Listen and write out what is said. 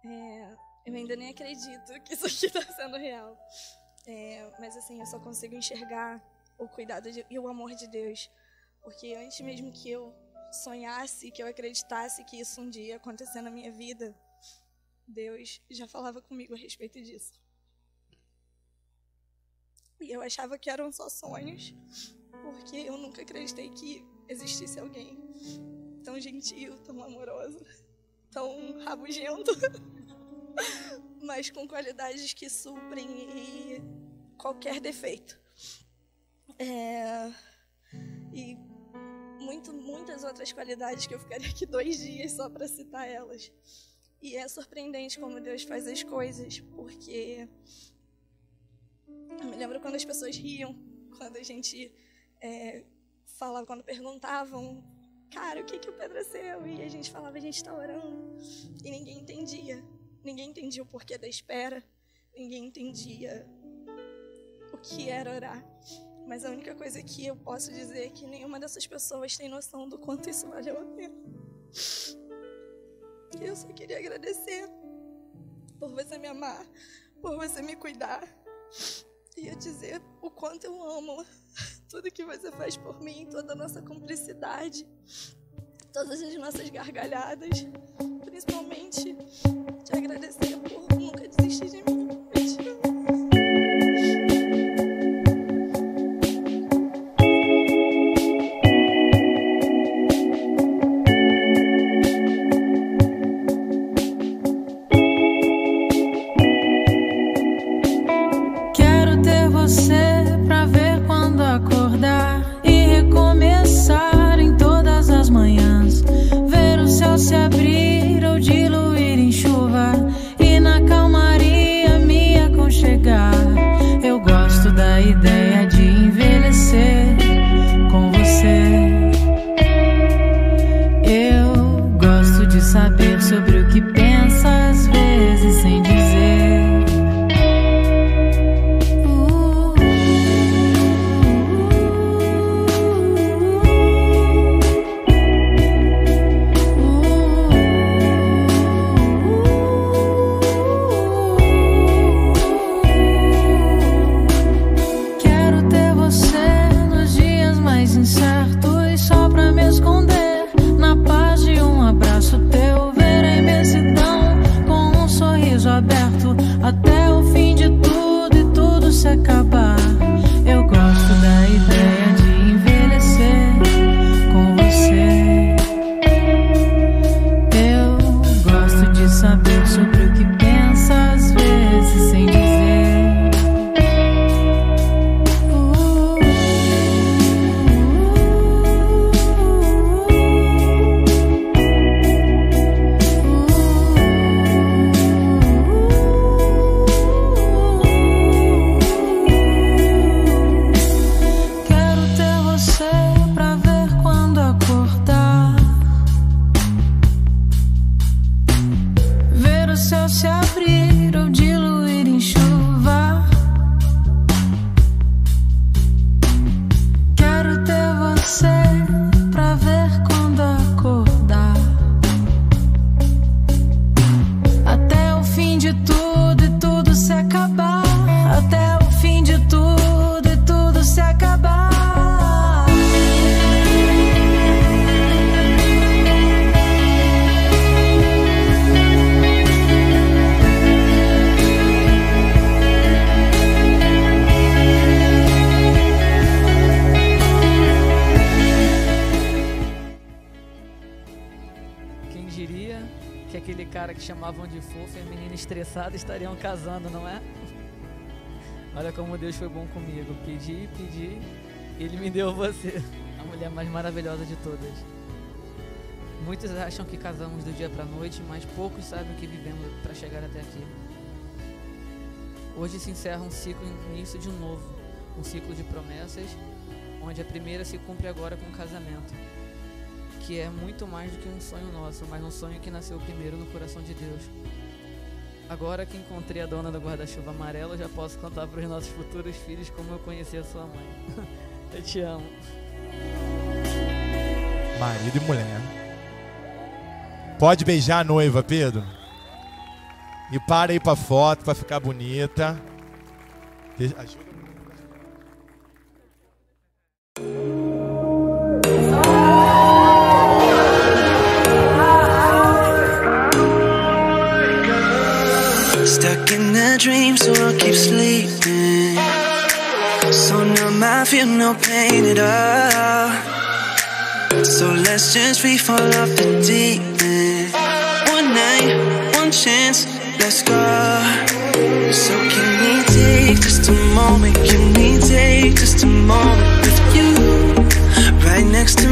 Eu ainda nem acredito que isso aqui está sendo real. Mas assim, eu só consigo enxergar o cuidado e o amor de Deus. Porque antes mesmo que eu sonhasse, que eu acreditasse que isso um dia ia acontecer na minha vida, Deus já falava comigo a respeito disso. E eu achava que eram só sonhos, porque eu nunca acreditei que existisse alguém tão gentil, tão amoroso, tão rabugento, mas com qualidades que suprem qualquer defeito. E muitas outras qualidades que eu ficaria aqui 2 dias só para citar elas. E é surpreendente como Deus faz as coisas, porque eu me lembro quando as pessoas riam, quando a gente falava, quando perguntavam, cara, o que o Pedro é seu? E a gente falava, a gente está orando. E ninguém entendia. Ninguém entendia o porquê da espera. Ninguém entendia o que era orar. Mas a única coisa que eu posso dizer é que nenhuma dessas pessoas tem noção do quanto isso valeu a pena. Eu só queria agradecer por você me amar, por você me cuidar. E eu dizer o quanto eu amo tudo que você faz por mim, toda a nossa cumplicidade, todas as nossas gargalhadas. Principalmente te agradecer por nunca desistir de mim. Eu te amo. Se abrir ou diluir em chuva e na calmaria me aconchegar. Eu gosto da ideia de envelhecer com você. Eu gosto de saber sobre o que pensa às vezes sem dizer. Até o fim de tudo e tudo se acabar. Eu gosto da ideia de envelhecer com você. Eu gosto de saber sobre o que pensa às vezes sem dizer. Se abrir ou diluir em chuva. Quero ter você pra ver quando acordar. Até o fim de tudo e tudo se acabar. Até o fim de tudo e tudo se acabar. Que aquele cara que chamavam de fofo e a menina estressada estariam casando, não é? Olha como Deus foi bom comigo. Pedi, Ele me deu você, a mulher mais maravilhosa de todas. Muitos acham que casamos do dia para a noite, mas poucos sabem o que vivemos para chegar até aqui. Hoje se encerra um ciclo e início de um novo, um ciclo de promessas, onde a primeira se cumpre agora com o casamento, que é muito mais do que um sonho nosso, mas um sonho que nasceu primeiro no coração de Deus. Agora que encontrei a dona do guarda-chuva amarelo, já posso contar para os nossos futuros filhos como eu conheci a sua mãe. Eu te amo. Marido e mulher. Pode beijar a noiva, Pedro? E para aí pra foto, pra ficar bonita. Ajuda. Stuck in a dream, so I'll keep sleeping. So numb, I feel no pain at all. So let's just free fall off the deep end. One night, one chance, let's go. So can we take just a moment? Can we take just a moment with you right next to me?